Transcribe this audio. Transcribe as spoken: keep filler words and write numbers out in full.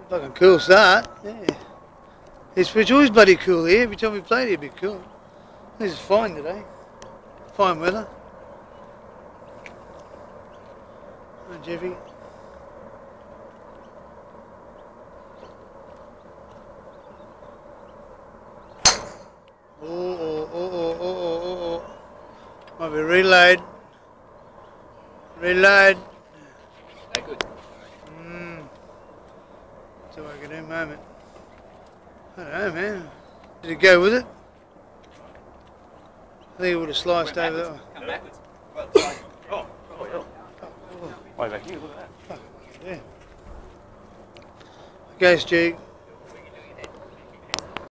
Fucking cool start. Yeah. It's, it's always bloody cool here. Every time we played here, it'd be cool. This is fine today. Fine weather. Hi, Jeffy. Oh, oh, oh, oh, oh, oh, oh. Might be reload. Reload. Hey, good. Mm. That's all I can do at the moment. I don't know, man. Did it go with it? I think it would have sliced over that one. Come backwards. Oh, oh, yeah. Oh, Way back here, look at that. oh, yeah. Okay, Stu.